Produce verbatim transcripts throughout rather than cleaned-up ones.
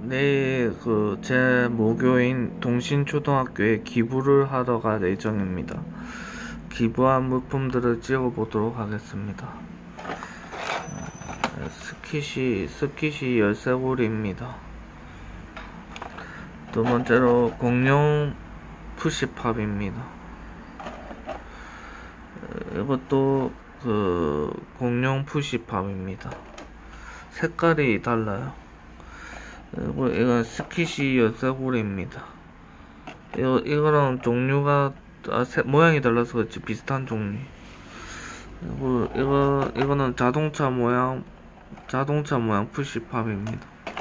내일 그 제 모교인 동신초등학교에 기부를 하러 갈 예정입니다. 기부한 물품들을 찍어보도록 하겠습니다. 스킷이, 스킷이 열쇠고리입니다. 두 번째로 공룡 푸시팝입니다. 이것도 그 공룡 푸시팝입니다. 색깔이 달라요. 그리고 이건 스킷이 열쇠고리입니다. 이거, 이거랑 종류가 아, 색, 모양이 달라서 그렇지 비슷한 종류. 그리고 이거, 이거는 자동차 모양 자동차 모양 푸시팝입니다.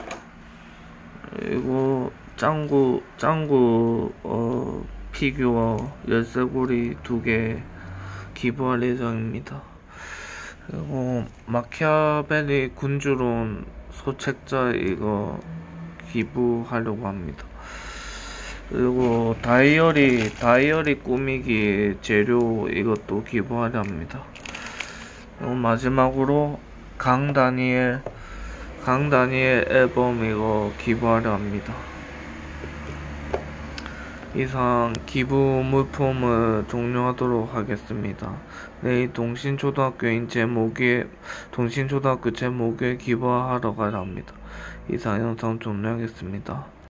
그리고 짱구 짱구 어, 피규어 열쇠고리 두 개 기부할 예정입니다. 그리고 마키아벨리 군주론 소책자 이거 기부하려고 합니다. 그리고 다이어리 다이어리 꾸미기 재료 이것도 기부하려 합니다. 그리고 마지막으로 강다니엘 강다니엘 앨범 이거 기부하려 합니다. 이상 기부 물품을 종료하도록 하겠습니다. 내일 동신초등학교인 제 모교에 동신초등학교 제 모교에 기부하러 가려 합니다. 이상 영상 종료하겠습니다.